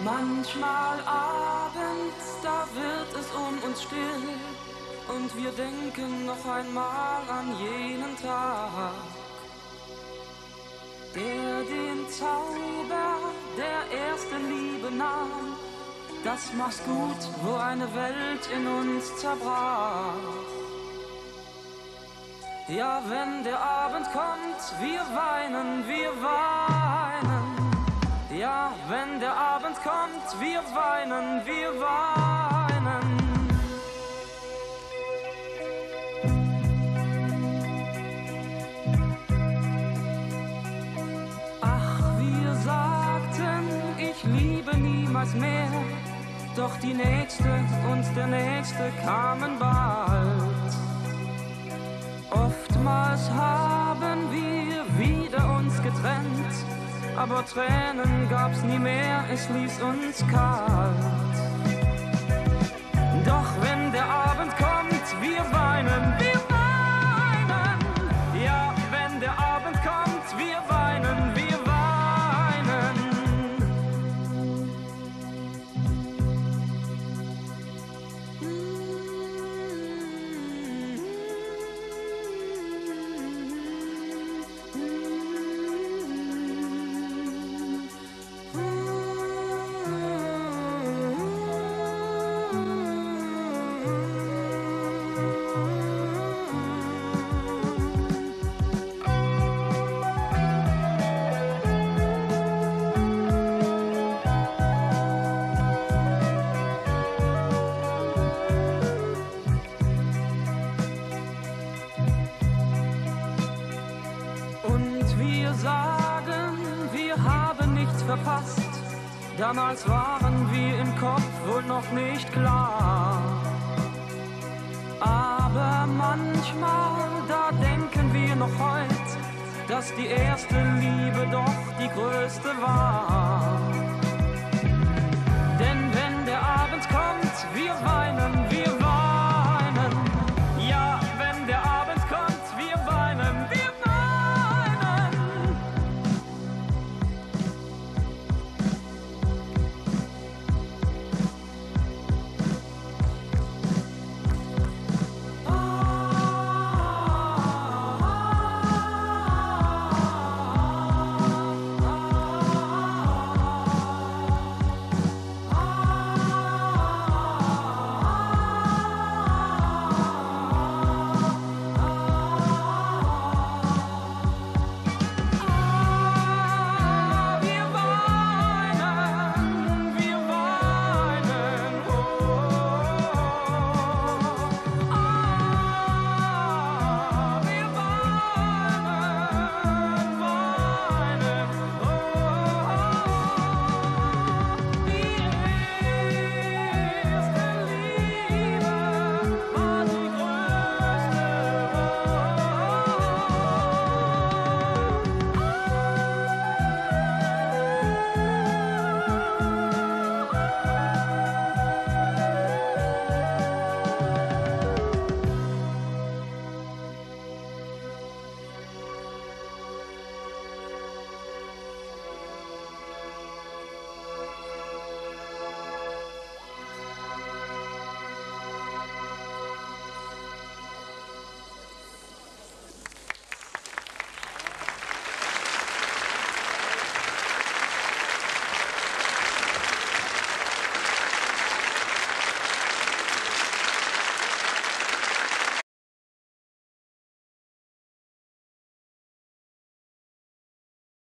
Manchmal abends, da wird es um uns still und wir denken noch einmal an jenen Tag, der den Zauber der ersten Liebe nahm. Das mach's gut, wo eine Welt in uns zerbrach. Ja, wenn der Abend kommt, wir weinen, wir weinen. Ja, wenn der Abend kommt, wir weinen, wir weinen. Ach, wir sagten, ich liebe niemals mehr, doch die Nächste und der Nächste kamen bald. Oftmals haben wir wieder uns getrennt, aber Tränen gab's nie mehr, es ließ uns kalt. Doch wenn der Abend kommt, wir weinen, wir weinen. Ja, wenn der Abend kommt, wir weinen, wir weinen. Verpasst. Damals waren wir im Kopf wohl noch nicht klar. Aber manchmal, da denken wir noch heut, dass die erste Liebe doch die größte war.